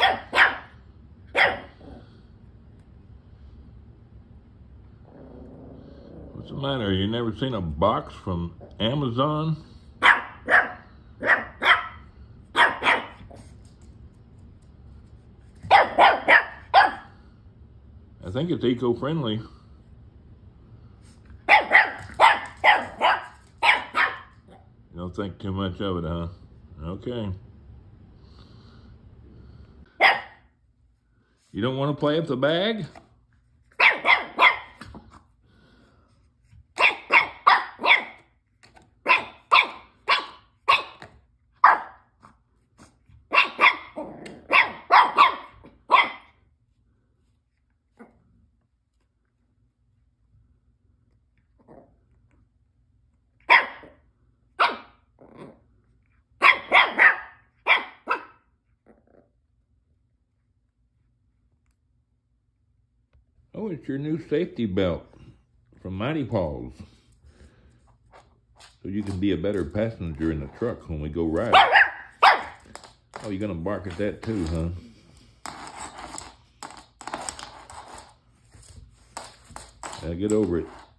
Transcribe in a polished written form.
What's the matter? You never seen a box from Amazon? I think it's eco-friendly. You don't think too much of it, huh? Okay. You don't want to play up the bag? Oh, it's your new safety belt from Mighty Paws. So you can be a better passenger in the truck when we go ride. Oh, you're gonna bark at that too, huh? Now get over it.